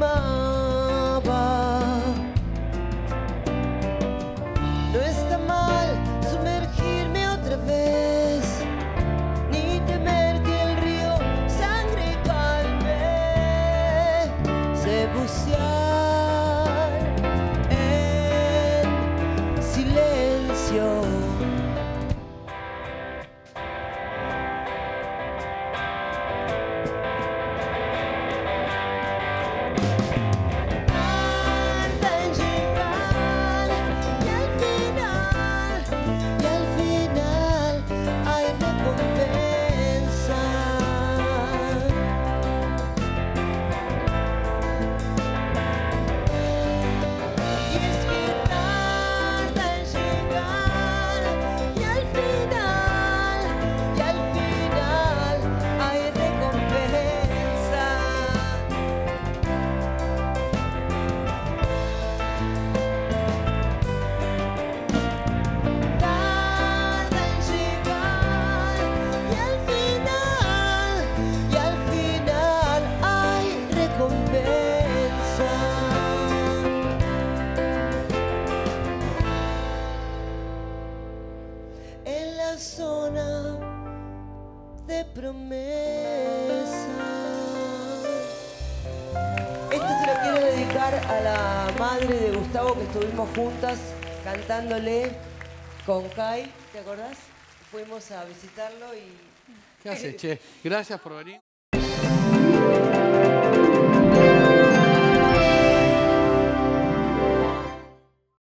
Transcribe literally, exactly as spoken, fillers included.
lastimaba. No está mal sumergirme otra vez, ni temer que el río sangre calme. Sé bucear en silencio. En la zona de promesa. Esto se lo quiero dedicar a la madre de Gustavo, que estuvimos juntas cantándole con Kai, ¿te acordás? Fuimos a visitarlo y... ¿Qué haces, che? Gracias por venir.